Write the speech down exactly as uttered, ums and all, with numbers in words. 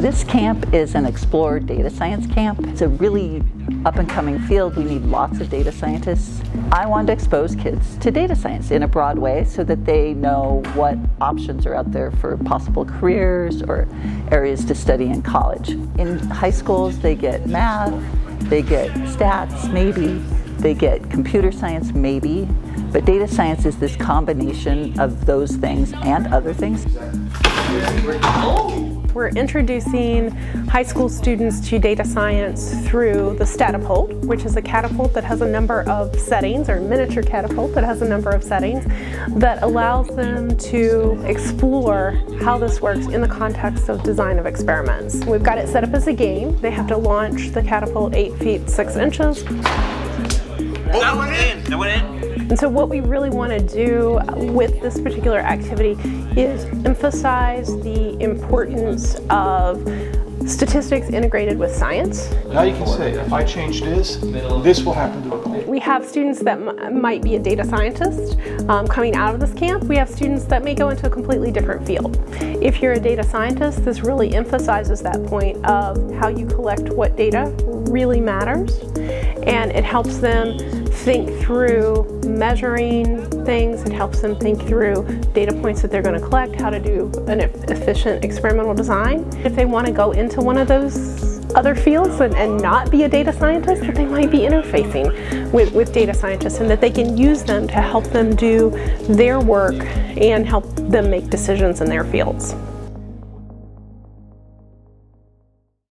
This camp is an Explore Data Science camp. It's a really up-and-coming field. We need lots of data scientists. I wanted to expose kids to data science in a broad way so that they know what options are out there for possible careers or areas to study in college. In high schools, they get math, they get stats, maybe, they get computer science, maybe, but data science is this combination of those things and other things. We're introducing high school students to data science through the catapult, which is a catapult that has a number of settings, or miniature catapult that has a number of settings, that allows them to explore how this works in the context of design of experiments. We've got it set up as a game. They have to launch the catapult eight feet six inches. Oh, that went in! That went in! And so what we really want to do with this particular activity is emphasize the importance of statistics integrated with science. Now you can say, if I change this, this will happen to the We have students that m might be a data scientist um, coming out of this camp. We have students that may go into a completely different field. If you're a data scientist, this really emphasizes that point of how you collect what data really matters, and it helps them think through measuring things. It helps them think through data points that they're going to collect, how to do an efficient experimental design. If they want to go into one of those other fields and, and not be a data scientist, that they might be interfacing with, with data scientists, and that they can use them to help them do their work and help them make decisions in their fields.